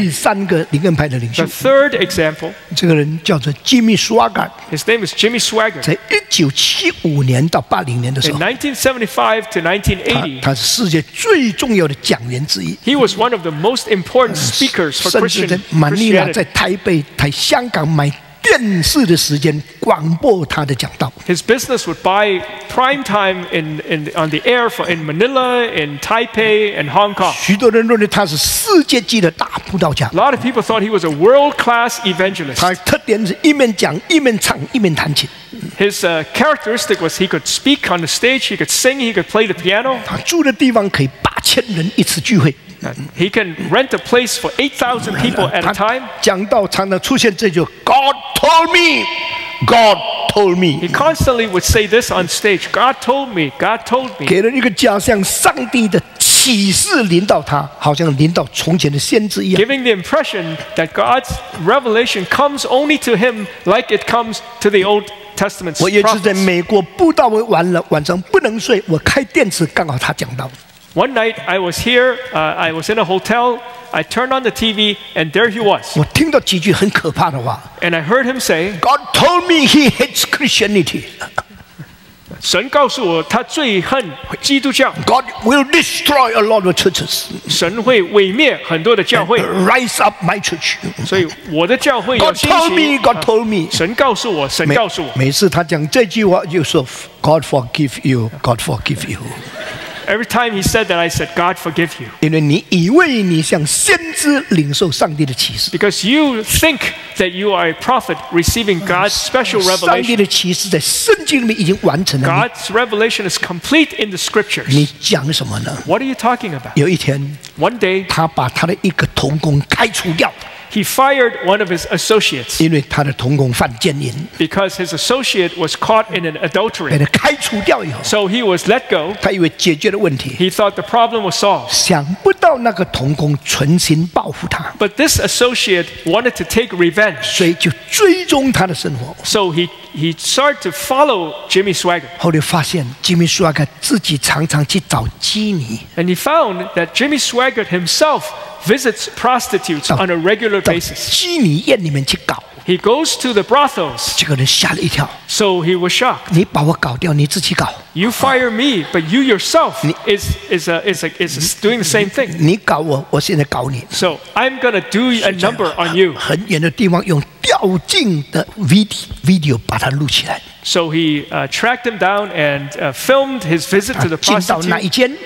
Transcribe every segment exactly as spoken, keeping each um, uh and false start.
第三个灵恩派的领袖 The，third example, 这个人叫做 Jimmy Swaggart， his name is Jimmy Swaggart. 在一九七五年到八零年的时 In 候， nineteen seventy-five to 他 1980, 他是世界最重要的讲员之一。 he was one of the most important speakers for 甚至 Christian 在马尼拉、在 Christianity. 台北、台香港买电视的时间广播他的讲道。 His business would buy prime time in, in, on the air for, in Manila, in Taipei, and Hong Kong. 许多人认为他是世界级的大布道家 A。lot of people thought he was a world-class evangelist. 他特点是一面讲、一面唱、一面弹琴。 His uh, characteristic was he could speak on the stage, he could sing, he could play the piano. 他住的地方可以八千人一次聚会。 He can rent a place for eight thousand people at a 他 time. 讲道常常出现这句 ：“God told me, God told He me。” constantly would say this on stage, God told me, God told me. 给人一个假象，上帝的启示临到他，好像临到从前的先知一样。 Giving the impression that God's revelation comes only to him like it comes to the Old Testament 我有一次在 prophets. 美国布道完了，晚上不能睡，我开电视，刚好他讲到。 One night I was here, uh, I was in a hotel, I turned on the T V, and there he was. 我听到几句很可怕的话 And I heard him say, ：“God told me He hates Christianity. 神告诉我他最恨基督教， God will destroy a lot of churches. 神会毁灭很多的教会， Rise up my church. 所以我的教会要 God 兴 told 起。 me, God told me. 神告诉我，神每告诉我。 每次他讲这句话，就说 God forgive you, God forgive you. Every time he said that, I said, God forgive you. 因为你以为你像先知领受上帝的启示， Because you think that you are a prophet receiving God's special 上帝 revelation. 的启示在圣经里面已经完成了。 God's revelation is complete in the 你 scriptures. 你讲什么呢？ What are you talking about? 有一天， One day, 他把他的一个同工开除掉， he fired one of his associates 因为他的同工犯奸淫， because his associate was caught in an 被 adultery. 他开除掉以后， So he was let go. 他以为解决了问题， He thought the problem was solved. 想不到那个同工存心报复他， But this associate wanted to take revenge. 所以就追踪他的生活。 So he, he started to follow Jimmy Swaggart. 后来发现吉米舒瓦克自己常常去找基尼， And he found that Jimmy Swaggart himself visits prostitutes on a regular 到 basis. 基尼宴里面去搞。 He goes to the brothels. 这个人吓了一跳， So he was shocked. 你把我搞掉，你自己搞， You fire me, but you yourself is, is, a, is, a, is a doing the same thing. 你搞我，我现在搞你。 So I'm going to do a number on you. 很远的地方用吊镜的 video video 把它录起来， So he uh, tracked him down and uh, filmed his visit 他 to the 进到哪一 prostitute. 间，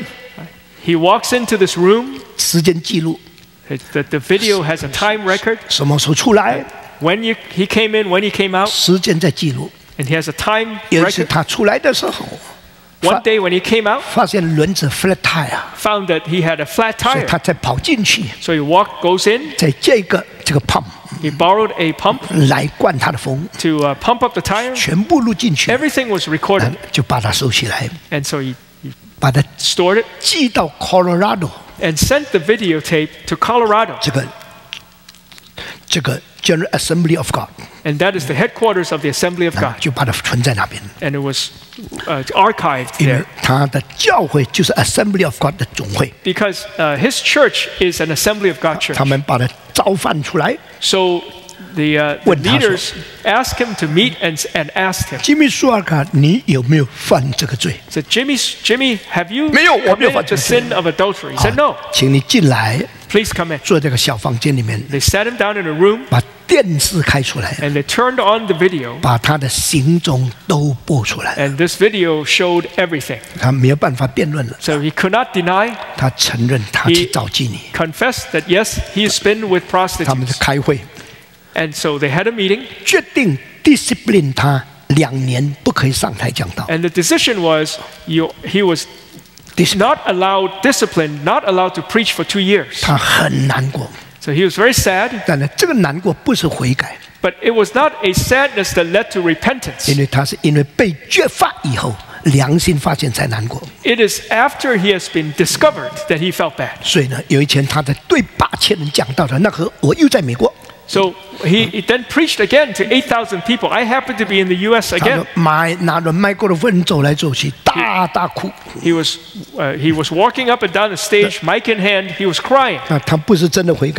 He walks into this room. 时间记录， The, the video has a time record. 什么时候出来， When you, he came in, when he came out, 时间在记录。 and he has a time 有一次 record. 他出来的时候， One day when he came out, 发现轮子 flat tire， found that he had a flat 所以 tire. 他再跑进去， So he walked, goes in. 在这个这个 pump He borrowed a pump 来灌他的风， to uh, pump up the tire. 全部录进去， Everything was recorded, 就把它收起来， and so he, he 把它 stored it 寄到 Colorado and sent the videotape to Colorado. 这个这个 General Assembly of God， And that is the headquarters of the Assembly of God. 就把它存在那边， And it was uh, archived 因为 there 他的教会就是 Assembly of God 的总会， because uh, his church is an Assembly of God church. 他们把它召唤出来。 So the, uh, the 问他说， leaders asked him to meet and, and asked him, 吉米舒尔卡，你有没有犯这个罪？ said, Jimmy, Jimmy, have you 没有，我没有犯 committed 这 the 个罪。 sin of adultery? He said, no. 请你进来， Please come in. 坐这个小房间里面， They sat him down in a room 把电视开出来， and they turned on the video. 把他的行踪都播出来。 And this video showed everything. 他没有办法辩论了， So he could not deny, 他承认他去找基尼， confessed that yes, he's been with 他们在 prostitutes. 开会， And so they had a meeting, 决定 discipline 他两年不可以上台讲道。 and the decision was you, he was Dis- not allowed discipline, not allowed to preach for two years. 他很难过， So he was very sad, 但是这个难过不是悔改， but it was not a sadness that led to repentance. 因为他是因为被揭发以后，良心发现才难过。 It is after he has been discovered that he felt bad. 所以呢，有一天他在对八千人讲道的那个，我又在美国， So he, he then preached again to eight thousand people. I happened to be in the U S 他 again. 说买拿着麦克风走来走去，大大哭。 He was, uh, he was walking up and down the stage, mic in hand. He was crying. 那他不是真的悔改，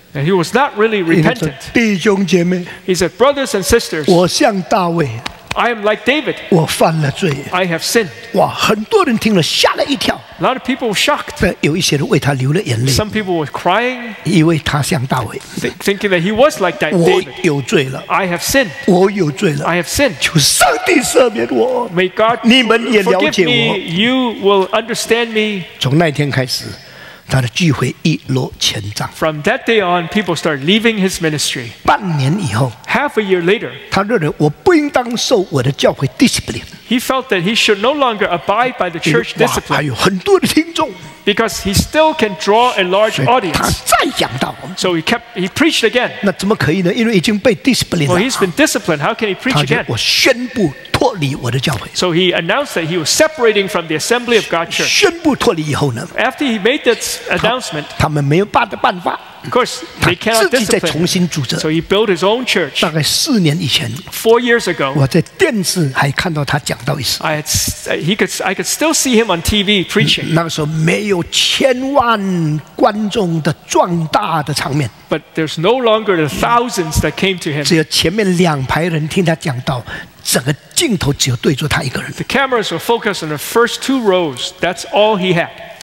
And he was not really 因为说 repentant. 弟兄姐妹， He said, brothers and sisters, 我像大卫， I am like David. 我犯了罪。 I have sinned. 哇，很多人听了吓了一跳， A lot of people were shocked. 但有一些人为他流了眼泪， Some people were crying, 因为他像大卫。 th- thinking that he was like that 我 David. 有罪了， I have sinned. 我有罪了， I have sinned. 求上帝赦免我。 May God 你们也了解 forgive 我。 me. You will understand me. 从那天开始，他的聚会一落千丈。 From that day on, people started leaving his ministry. 半年以后， Half a year later, 他认为我不应当受我的教会 discipline， he felt that he should no longer abide by the 因为 church 哇，还 discipline 有很多的听众， because he still can draw a large 所以他 audience. 再讲到， So he kept he preached again. 那怎么可以呢？因为已经被 discipline Well, 了 he's，been disciplined. How can he 他 preach 就 again? 我宣布脱离我的教会， So he announced that he was separating from the assembly of God church. 宣布脱离以后呢， After he made this announcement, 他们没有办的办法， of course, 他 they cannot 自己再 discipline 重 him. 新组织。 So he built his own church. 大概四年以前， Four years ago, 我在电视还看到他讲到一次。 I had s- he could I could still see him on T V preaching, 那个时候没有千万观众的壮大的场面， but there's no longer the thousands that came to him. 只有前面两排人听他讲到，整个镜头只有对着他一个人。 The cameras were focused on the first two rows. That's all he had.